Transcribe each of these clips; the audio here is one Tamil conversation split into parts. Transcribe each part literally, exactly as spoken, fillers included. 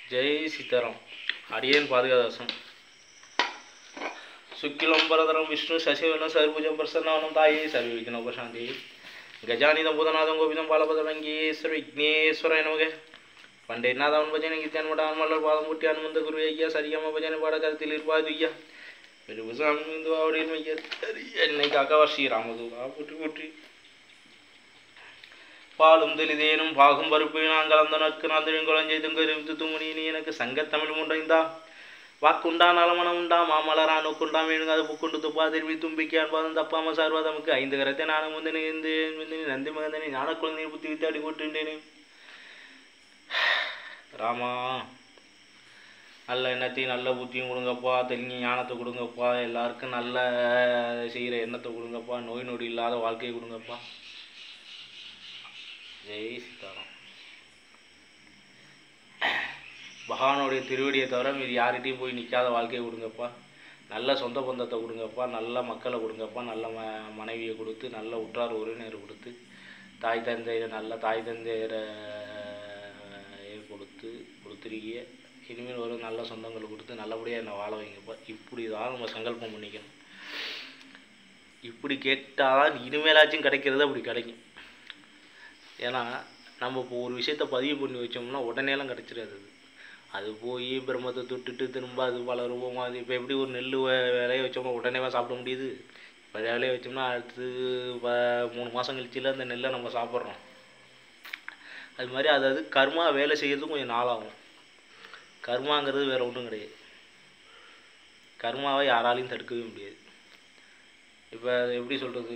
जय सीताराम अडियन पादुकादासम शुक्लंबरधरं विष्णु शशिवर्णं सर्वभुजं प्रसन्नवदनं ताये सर्वविघ्नोपशान्ति गजानिधं भूतनाथं गोविंदं बालभद्रं विघ्नेश्वराय नमः पंडितनाथन भजन गीतन मठान मलर पादम कुट्टी अनुमंत गुरु ஐயா சரியாம भजन பாட கருத்தில் இருப்பாது ஐயா பெருசாமி இந்த அவடில் ஐயா என்னை காக்கவாசி ராமதூதா புற்றி புற்றி பாலும் தெளிதேனும் பாகும் பருப்பு நான் கலந்த நக்கு நாந்திரின் குழஞ்செய்தும் கருவித்து துமுனி நீ எனக்கு சங்கத்தமிழ் முண்டைந்தா வாக்குண்டா நலமணம் உண்டா மாமலரா நோக்குண்டா வேணுங்க அது புக்குண்டு துப்பா திரும்பி தும்பிக்கான் பாதம் தப்பாம சார்வா தமக்கு ஐந்து கரத்தை நானும் முந்தினி இருந்து நந்தி மகந்தனி ஞான குழந்தையை புத்தி வித்தாடி போட்டுட்டேனே ராமா நல்ல எண்ணத்தையும் நல்ல புத்தியும் கொடுங்கப்பா தெளிஞ்ச ஞானத்தை கொடுங்கப்பா எல்லாருக்கும் நல்ல செய்கிற எண்ணத்தை கொடுங்கப்பா நோய் நொடி இல்லாத வாழ்க்கையை கொடுங்கப்பா ஜெய் சீதாராம் பகவானுடைய திருவடியை தவிர மீது யார்கிட்டையும் போய் நிற்காத வாழ்க்கையை கொடுங்கப்பா நல்ல சொந்த பந்தத்தை கொடுங்கப்பா நல்ல மக்களை கொடுங்கப்பா நல்ல ம மனைவியை கொடுத்து நல்ல உற்றார் உறவினரை கொடுத்து தாய் தந்தையரை நல்ல தாய் தந்தையரை கொடுத்து கொடுத்துருக்கிய இனிமேல் ஒரு நல்ல சொந்தங்களை கொடுத்து நல்லபடியாக என்னை வாழ வைங்கப்பா இப்படி தான் நம்ம சங்கல்பம் பண்ணிக்கணும் இப்படி கேட்டால் இனிமேலாச்சும் கிடைக்கிறது அப்படி கிடைக்கும் ஏன்னா நம்ம இப்போ ஒரு விஷயத்த பதிவு பண்ணி வச்சோம்னா உடனேலாம் கிடச்சிடாது அது போய் பிரம்மத்தை தொட்டுட்டு திரும்ப அது பல ரூபமாக அது இப்போ எப்படி ஒரு நெல் விளைய வச்சோம்னா உடனேவா சாப்பிட முடியுது இப்போ விளைய வச்சோம்னா அடுத்து இப்போ மூணு மாதம் கழிச்சில அந்த நெல்லை நம்ம சாப்பிட்றோம் அது மாதிரி அதாவது கர்மா வேலை செய்கிறதுக்கும் கொஞ்சம் நாளாகும் கர்மாங்கிறது வேறு ஒன்றும் கிடையாது கர்மாவை யாராலையும் தடுக்கவே முடியாது இப்போ எப்படி சொல்கிறது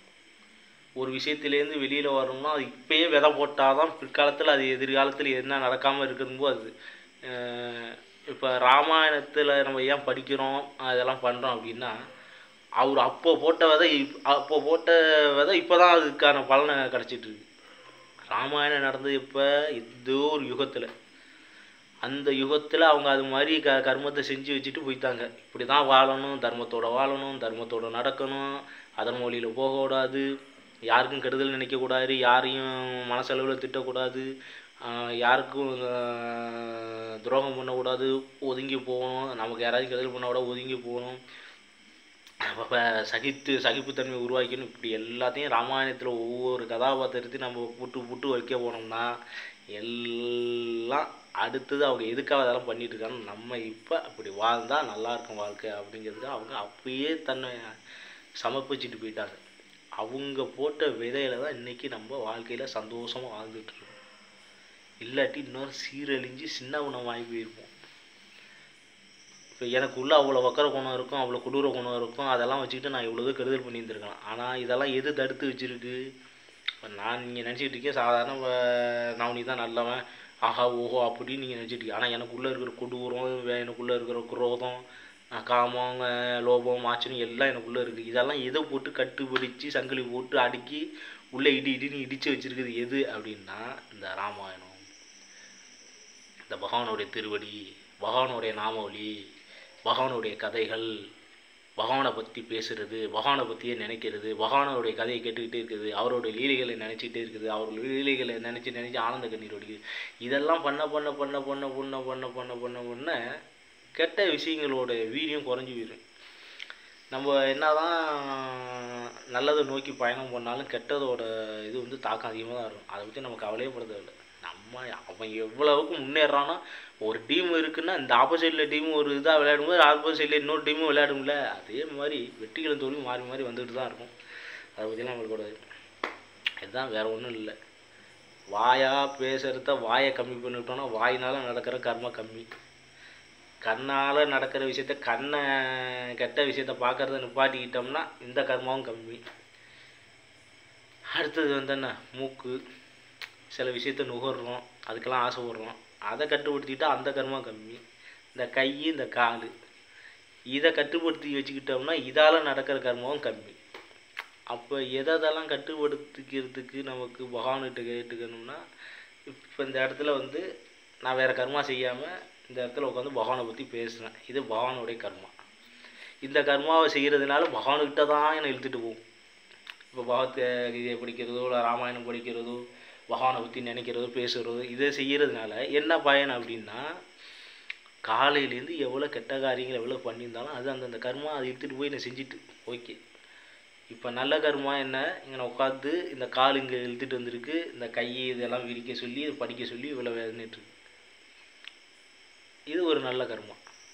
ஒரு விஷயத்துலேருந்து வெளியில் வரணும்னா அது இப்போயே விதை போட்டால் தான் பிற்காலத்தில் அது எதிர்காலத்தில் என்ன நடக்காமல் இருக்கும்போது அது இப்போ ராமாயணத்தில் நம்ம ஏன் படிக்கிறோம் அதெல்லாம் பண்ணுறோம் அப்படின்னா அவர் அப்போ போட்ட விதை அப்போ போட்ட விதை இப்போ தான் அதுக்கான பலனை கிடச்சிட்ருக்கு ராமாயணம் நடந்தது இப்போ ஏதோ ஒரு யுகத்தில் அந்த யுகத்தில் அவங்க அது மாதிரி க கர்மத்தை செஞ்சு வச்சுட்டு போய்த்தாங்க இப்படி தான் வாழணும் தர்மத்தோடு வாழணும் தர்மத்தோடு நடக்கணும் அதன் மொழியில் போகக்கூடாது யாருக்கும் கெடுதல் நினைக்கக்கூடாது யாரையும் மனசளவில் திட்டக்கூடாது யாருக்கும் துரோகம் பண்ணக்கூடாது ஒதுங்கி போகணும் நமக்கு யாராவது கெடுதல் பண்ண கூட ஒதுங்கி போகணும் அப்போ சகித்து சகிப்புத்தன்மை உருவாக்கணும் இப்படி எல்லாத்தையும் ராமாயணத்தில் ஒவ்வொரு கதாபாத்திரத்தையும் நம்ம புட்டு புட்டு வைக்க போனோம்னா எல்லாம் அடுத்தது அவங்க எதுக்காக அதெல்லாம் பண்ணிட்டு இருக்காங்க நம்ம இப்போ அப்படி வாழ்ந்தால் நல்லாயிருக்கும் வாழ்க்கை அப்படிங்கிறதுக்கு அவங்க அப்பயே தன்னை சமர்ப்பிச்சுட்டு போயிட்டாங்க அவங்க போட்ட விதையில தான் இன்றைக்கி நம்ம வாழ்க்கையில் சந்தோஷமாக வாழ்ந்துட்டுருக்கோம் இல்லாட்டி இன்னொரு சீரழிஞ்சு சின்ன குணமாகி போயிருப்போம் இப்போ எனக்குள்ளே அவ்வளோ வக்கர குணம் இருக்கும் அவ்வளோ கொடூர குணம் இருக்கும் அதெல்லாம் வச்சுக்கிட்டு நான் இவ்வளோ கெடுதல் பண்ணியிருந்துருக்கலாம் ஆனால் இதெல்லாம் எது தடுத்து வச்சுருக்கு இப்போ நான் நீங்கள் நினச்சிக்கிட்டு இருக்கேன் சாதாரண நவனி தான் நல்லவன் ஆஹா ஓஹோ அப்படின்னு நீங்கள் நினச்சிட்டு இருக்கீங்க ஆனால் எனக்குள்ளே இருக்கிற கொடூரம் எனக்குள்ளே இருக்கிற குரோதம் காமம் லோபம் ஆச்சரியம் எல்லாம் எனக்குள்ளே இருக்குது இதெல்லாம் எதை போட்டு கட்டுப்பிடிச்சு சங்கிலி போட்டு அடுக்கி உள்ளே இடி இடின்னு இடித்து வச்சுருக்குது எது அப்படின்னா இந்த ராமாயணம் இந்த பகவானுடைய திருவடி பகவானுடைய நாமவழி பகவானுடைய கதைகள் பகவானை பற்றி பேசுகிறது பகவானை பற்றியே நினைக்கிறது பகவானுடைய கதையை கேட்டுக்கிட்டே இருக்குது அவருடைய லீலைகளை நினச்சிக்கிட்டே இருக்குது அவருடைய லீலைகளை நினச்சி நினச்சி ஆனந்த கண்ணீர் வடிக்குது இதெல்லாம் பண்ண பண்ண பண்ண பண்ண பண்ண பண்ண பண்ண பண்ண பண்ண கெட்ட விஷயங்களோட வீரியம் குறைஞ்சி போயிடும் நம்ம என்ன தான் நல்லதை நோக்கி பயணம் பண்ணாலும் கெட்டதோட இது வந்து தாக்கம் அதிகமாக தான் இருக்கும் அதை பற்றி நம்ம கவலையே படுறதில்லை நம்ம அவன் எவ்வளவுக்கு முன்னேறான்னா ஒரு டீம் இருக்குன்னா இந்த ஆப்போசிட்டில் டீம் ஒரு இதாக விளையாடும்போது ஆப்போசிட்டில் இன்னொரு டீமும் விளையாடும்ல அதே மாதிரி வெற்றிகளும் தோல்வி மாறி மாறி வந்துட்டு தான் இருக்கும் அதை பற்றிலாம் நம்மளுக்கு கூடாது இதுதான் வேறு ஒன்றும் இல்லை வாயாக பேசுகிறத வாயை கம்மி பண்ணிவிட்டோன்னா வாயினால் நடக்கிற கர்மம் கம்மி கண்ணால் நடக்கிற விஷயத்த கண்ணை கெட்ட விஷயத்த பார்க்குறத நிப்பாட்டிக்கிட்டோம்னா இந்த கர்மாவும் கம்மி அடுத்தது வந்து என்ன மூக்கு சில விஷயத்த நுகர்றோம் அதுக்கெல்லாம் ஆசைப்படுறோம் அதை கட்டுப்படுத்திக்கிட்டா அந்த கர்மம் கம்மி இந்த கை இந்த கால் இதை கட்டுப்படுத்தி வச்சுக்கிட்டோம்னா இதால் நடக்கிற கர்மாவும் கம்மி அப்போ எதெல்லாம் கட்டுப்படுத்திக்கிறதுக்கு நமக்கு பகவான்கிட்ட கேட்டுக்கணும்னா இப்போ இந்த இடத்துல வந்து நான் வேறு கர்மா செய்யாமல் இந்த இடத்துல உட்காந்து பகவானை பற்றி பேசுகிறேன் இது பகவானுடைய கர்மா இந்த கர்மாவை செய்கிறதுனால பகவானுக்கிட்ட தான் என்னை இழுத்துட்டு போகும் இப்போ பகவத்கீதையை படிக்கிறதோ இல்லை ராமாயணம் படிக்கிறதோ பகவானை பற்றி நினைக்கிறதோ பேசுகிறதோ இதை செய்கிறதுனால என்ன பயன் அப்படின்னா காலையிலேருந்து எவ்வளோ கெட்ட காரியங்கள் எவ்வளோ பண்ணியிருந்தாலும் அது அந்தந்த கர்மா அதை இழுத்துட்டு போய் நான் செஞ்சுட்டு ஓகே. இப்போ நல்ல கர்மா என்ன, இங்கே உட்காந்து இந்த கால் இங்கே இழுத்துட்டு வந்திருக்கு, இந்த கை இதெல்லாம் விரிக்க சொல்லி படிக்க சொல்லி இவ்வளோ வேதனைட்டுருக்கு. இது ஒரு நல்ல கர்மா.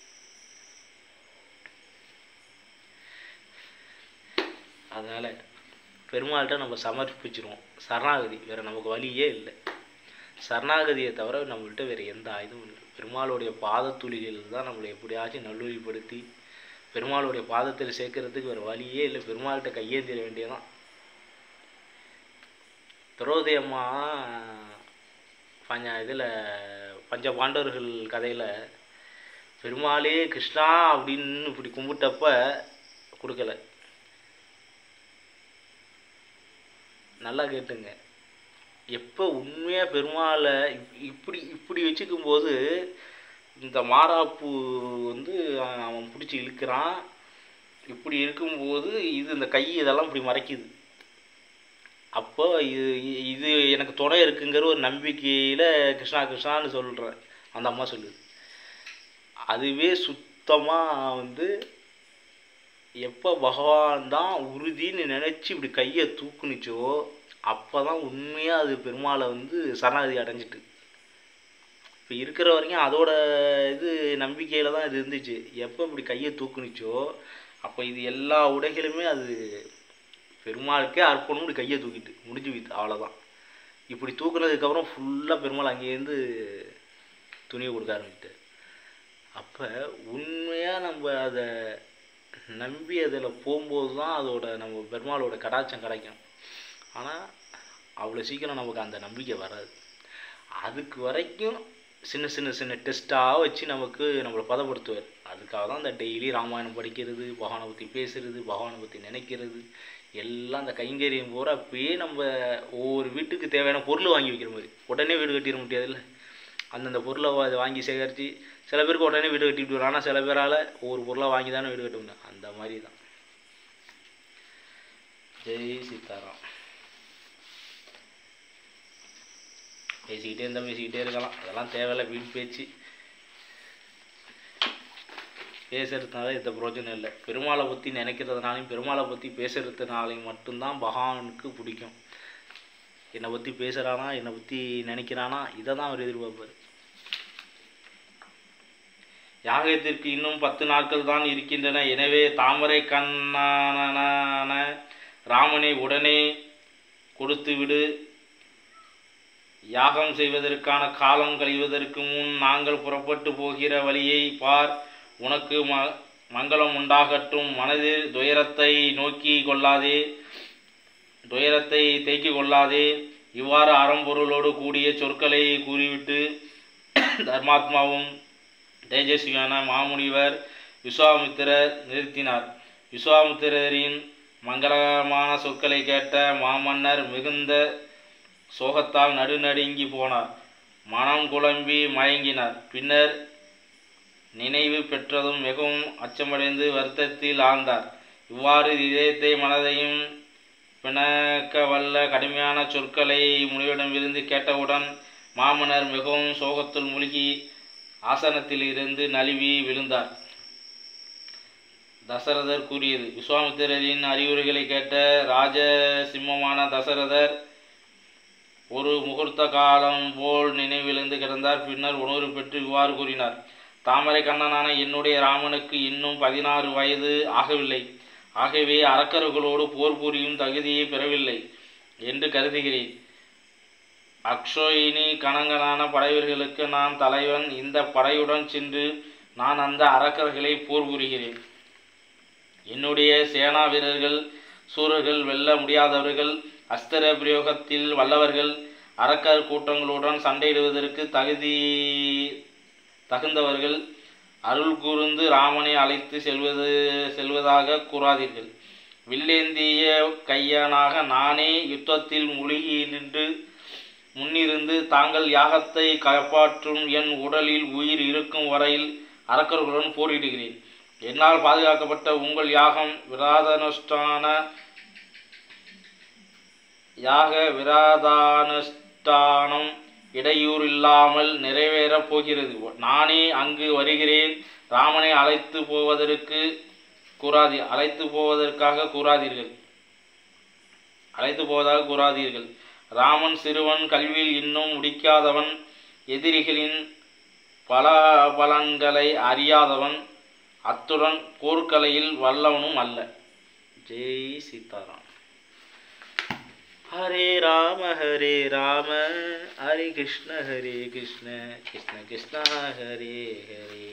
அதனால் பெருமாள்கிட்ட நம்ம சமர்ப்பிச்சிருவோம். சரணாகதி, வேறு நமக்கு வழியே இல்லை. சரணாகதியை தவிர நம்மள்கிட்ட வேறு எந்த ஆயுதமும் இல்லை. பெருமாளுடைய பாதத்துளிகள் தான் நம்மளை எப்படியாச்சும் நல்லொழிப்படுத்தி பெருமாளுடைய பாதத்தில் சேர்க்கறதுக்கு வேறு வழியே இல்லை. பெருமாள்கிட்ட கையேந்திர வேண்டியதான். திரௌபதி அம்மா பஞ்ச இதில் பஞ்ச பாண்டவர்கள் கதையில் பெருமாளே கிருஷ்ணா அப்படின்னு இப்படி கும்பிட்டப்ப கொடுக்கல. நல்லா கேட்டுங்க, எப்போ உண்மையாக பெருமாளை இப்படி இப்படி வச்சுக்கும்போது இந்த மாறாப்பு வந்து அவன் பிடிச்சி இழுக்கிறான். இப்படி இருக்கும்போது இது இந்த கை இதெல்லாம் இப்படி மறைக்குது. அப்போ இது இது எனக்கு துணை இருக்குங்கிற ஒரு நம்பிக்கையில் கிருஷ்ணா கிருஷ்ணான்னு சொல்கிறேன் அந்த அம்மா சொல்லுது. அதுவே சுத்தமாக வந்து எப்போ பகவான் தான் உறுதின்னு நினச்சி இப்படி கையை தூக்குனுச்சோ அப்போ தான் உண்மையாக அது பெருமாளை வந்து சரணாகதி அடைஞ்சிட்டு. இப்போ இருக்கிற வரைக்கும் அதோட இது நம்பிக்கையில் தான் இது இருந்துச்சு. எப்போ இப்படி கையை தூக்குனுச்சோ அப்போ இது எல்லா உடைகளுமே அது பெருமாளுக்கே அர்ப்பணம். இப்படி கையை தூக்கிட்டு முடிஞ்சு வித்து, அவ்வளோதான். இப்படி தூக்குனதுக்கப்புறம் ஃபுல்லாக பெருமாள் அங்கேருந்து துணியை கொடுக்க ஆரம்பிச்சிட்டு. அப்போ உண்மையாக நம்ம அதை நம்பி அதில் போகும்போது தான் அதோட நம்ம பெருமாளோட கடாட்சம் கிடைக்கும். ஆனால் அவ்வளோ சீக்கிரம் நமக்கு அந்த நம்பிக்கை வராது. அதுக்கு வரைக்கும் சின்ன சின்ன சின்ன டெஸ்ட்டாக வச்சு நமக்கு நம்மளை பதப்படுத்துவார். அதுக்காக தான் இந்த டெய்லி ராமாயணம் படிக்கிறது, பகவானை பற்றி பேசுகிறது, பகவானை பற்றி நினைக்கிறது எல்லாம் அந்த கைங்கரியம் போகிற. அப்பயே நம்ம ஒவ்வொரு வீட்டுக்கு தேவையான பொருள் வாங்கி வைக்கிற மாதிரி. உடனே வீடு கட்டிட முடியாதுல்ல. அந்தந்த பொருளை அதை வாங்கி சேகரித்து சில பேருக்கு உடனே வீடு கட்டிட்டு வரும். ஆனால் சில பேரால் ஒவ்வொரு பொருளாக வாங்கி தானே வீடு கட்ட முடியும். அந்த மாதிரி தான். ஜெய் சீதாராம். பேசிக்கிட்டே இருந்தால் பேசிக்கிட்டே இருக்கலாம். அதெல்லாம் தேவையில்லை. வீண் பேச்சு பேசுறதுனால எந்த பிரயோஜனம் இல்லை. பெருமாளை பற்றி நினைக்கிறதுனாலையும் பெருமாளை பற்றி பேசுறதுனாலையும் மட்டும்தான் பகவானுக்கு பிடிக்கும். என்னை பற்றி பேசுகிறானா, என்னை பற்றி நினைக்கிறானா, இதை தான் அவர் எதிர்பார்ப்பார். யாகத்திற்கு இன்னும் பத்து நாட்கள் தான் இருக்கின்றன. எனவே தாமரை கண்ணான ராமனை உடனே கொடுத்து விடு. யாகம் செய்வதற்கான காலம் கழிவதற்கு முன் நாங்கள் புறப்பட்டு போகிற வழியை பார். உனக்கு ம மங்களம் உண்டாகட்டும். மனதில் துயரத்தை நோக்கி கொள்ளாதே, துயரத்தை தேக்கிக் கொள்ளாதே. இவ்வாறு அறம்பொருளோடு கூடிய சொற்களை கூறிவிட்டு தர்மாத்மாவும் தேஜஸ்வியான மாமுனிவர் விஸ்வாமித்திரர் நிறுத்தினார். விஸ்வாமித்திரரின் மங்களமான சொற்களை கேட்ட மாமன்னர் மிகுந்த சோகத்தால் நடுநடுங்கி போனார். மனம் குழம்பி மயங்கினார். பின்னர் நினைவு பெற்றதும் மிகவும் அச்சமடைந்து வருத்தத்தில் ஆழ்ந்தார். இவ்வாறு இதயத்தை மனதையும் பிணக்க வல்ல கடுமையான சொற்களை முனிவரிடமிருந்து கேட்டவுடன் மாமன்னர் மிகவும் சோகத்தில் மூழ்கி ஆசனத்தில் இருந்து நழுவி விழுந்தார். தசரதர் கூறியது. விஸ்வாமித்திரரின் அறிவுரைகளை கேட்ட ராஜ சிம்மமான தசரதர் ஒரு முகூர்த்த காலம் போல் நினைவிழந்து கிடந்தார். பின்னர் உணர்வு பெற்று இவ்வாறு கூறினார். தாமரை கண்ணனான என்னுடைய ராமனுக்கு இன்னும் பதினாறு வயது ஆகவில்லை. ஆகவே அரக்கர்களோடு போர் புரியும் தகுதியை பெறவில்லை என்று கருதுகிறேன். அக்ஷோயினி கணங்களான படைவீரர்களுக்கு நான் தலைவன். இந்த படையுடன் சென்று நான் அந்த அரக்கர்களை போர் புரிகிறேன். என்னுடைய சேனா வீரர்கள் சூரர்கள், வெல்ல முடியாதவர்கள், அஸ்திர பிரயோகத்தில் வல்லவர்கள், அரக்கர் கூட்டங்களுடன் சண்டையிடுவதற்கு தகுதி தகுந்தவர்கள். அருள் கூர்ந்து ராமனை அழைத்து செல்வது செல்வதாக கூறாதீர்கள். வில்லேந்திய கையனாக நானே யுத்தத்தில் மூழ்கி நின்று முன்னிருந்து தாங்கள் யாகத்தை காப்பாற்றும் என் உடலில் உயிர் இருக்கும் வரையில் அரக்கர்களுடன் போரிடுகிறேன். என்னால் பாதுகாக்கப்பட்ட உங்கள் யாகம் விராதானுஷ்டான யாக விராதானுஷ்டானம் இடையூறு இல்லாமல் நிறைவேறப் போகிறது. நானே அங்கு வருகிறேன். ராமனை அழைத்து போவதற்கு கூறாதி அழைத்து போவதற்காக கூறாதீர்கள் அழைத்து போவதாக கூறாதீர்கள். ராமன் சிறுவன், கல்வியில் இன்னும் முடிக்காதவன், எதிரிகளின் பல பலன்களை அறியாதவன், அத்துடன் போர்க்கலையில் வல்லவனும் அல்ல. ஜெய் சீதாராம். ஹரே ராம ஹரே ராம ஹரே கிருஷ்ண ஹரே கிருஷ்ண கிருஷ்ண கிருஷ்ண ஹரே ஹரே.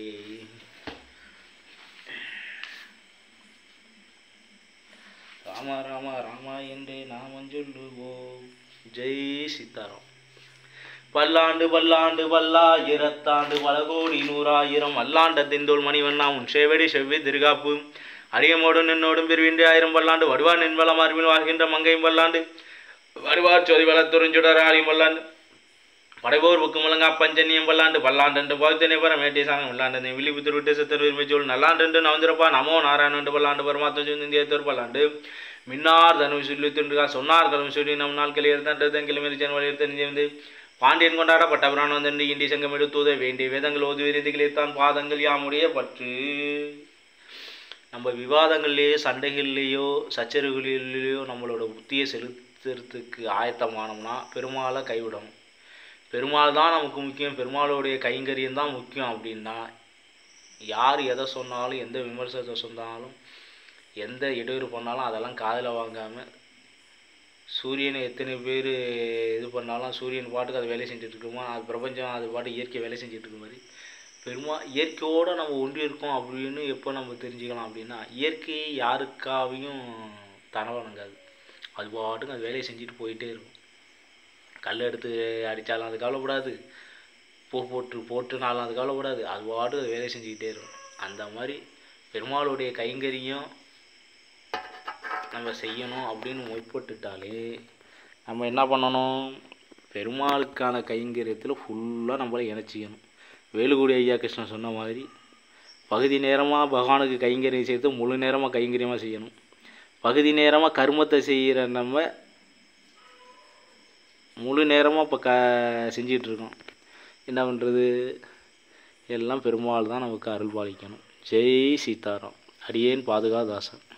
ராம ராம ராமா என்றே நாமம் சொல்லுவோம். ஜெய் சீதாராம். பல்லாண்டு பல்லாண்டு பல்லாயிரத்தாண்டு பல கோடி நூறாயிரம் அல்லாண்ட திந்தோள் மணிவண்ணா உன் சேவடி செவ்வி திருகாப்பு அரியமோடும் நின்னோடும் பிரிவின்றி ஆயிரம் பல்லாண்டு வடுவா நின்வள மார்பில் வாழ்கின்ற மங்கையும் பல்லாண்டு வடுவார் சோதி வளத்துறிஞ்சுடர் ஆலியும் பல்லாண்டு படைபோர் புக்கு முழங்கா பஞ்சன்னியம் பல்லாண்டு பல்லாண்டு பகுத்தனை பர மேட்டை சாணம் பல்லாண்டு விழிப்புத்து விட்டு சித்தர் விரும்பிச்சோள் நல்லாண்டு நவந்திரப்பா நமோ நாராயணன் பல்லாண்டு பரமாத்ம இந்தியத்தோர் பல்லாண்டு மின்னார் தனு சொல்லி துண்டுகா சொன்னார் கலும் சொல்லி நம் நாள் கிளியர் தன் கிளம்பி வலியுறுத்தி பாண்டியன் கொண்டாட பட்டபிரான் வந்து இண்டி சங்கம் எடுத்துத வேண்டிய வேதங்கள் ஓது விருதுகளில்தான் பாதங்கள் யாமுடைய பற்று. நம்ம விவாதங்கள்லேயோ சண்டைகள்லேயோ சச்சரவுகளிலேயோ நம்மளோட புத்தியை செலுத்துறதுக்கு ஆயத்தமானோம்னா பெருமாளை கைவிடணும். பெருமாள் தான் நமக்கு முக்கியம், பெருமாளுடைய கைங்கரியம் தான் முக்கியம் அப்படின்னா யார் எதை சொன்னாலும் எந்த விமர்சனத்தை சொன்னாலும் எந்த இடையூறு பண்ணாலும் அதெல்லாம் காதில் வாங்காமல் சூரியனை எத்தனை பேர் இது பண்ணாலும் சூரியன் பாட்டுக்கு அது வேலை செஞ்சிட்ருக்குமா, அது பிரபஞ்சம் அது பாட்டு இயற்கை வேலை செஞ்சிட்ருக்க மாதிரி பெருமா இயற்கையோடு நம்ம ஒன்றி இருக்கோம் அப்படின்னு எப்போ நம்ம தெரிஞ்சுக்கலாம் அப்படின்னா இயற்கையை யாருக்காவையும் தன வணங்காது. அது பாட்டுக்கு அது வேலையை செஞ்சுட்டு போயிட்டே இருக்கும். கல் எடுத்து அடித்தாலும் அது கவலைப்படாது, பூ போட்டு போட்டுனாலும் அது கவலைப்படாது, அது பாட்டுக்கு அது வேலையை செஞ்சுக்கிட்டே இருக்கும். அந்த மாதிரி பெருமாளுடைய கைங்கரியம் நம்ம செய்யணும் அப்படின்னு முற்பட்டுட்டாலே நம்ம என்ன பண்ணணும், பெருமாளுக்கான கைங்கரியத்தில் ஃபுல்லாக நம்மளை இணைச்சிக்கணும். வேலுக்குடி ஐயா கிருஷ்ணன் சொன்ன மாதிரி பகுதி நேரமாக பகவானுக்கு கைங்கரியம் செய்து முழு நேரமாக கைங்கரியமாக செய்யணும். பகுதி நேரமாக கர்மத்தை செய்கிற நம்ம முழு நேரமாக இப்போ க செஞ்சிகிட்ருக்கோம். என்ன பண்ணுறது, எல்லாம் பெருமாள் தான் நமக்கு அருள் பாலிக்கணும். ஜெய் சீதாராம். அடியேன் பாதுகாதாசன்.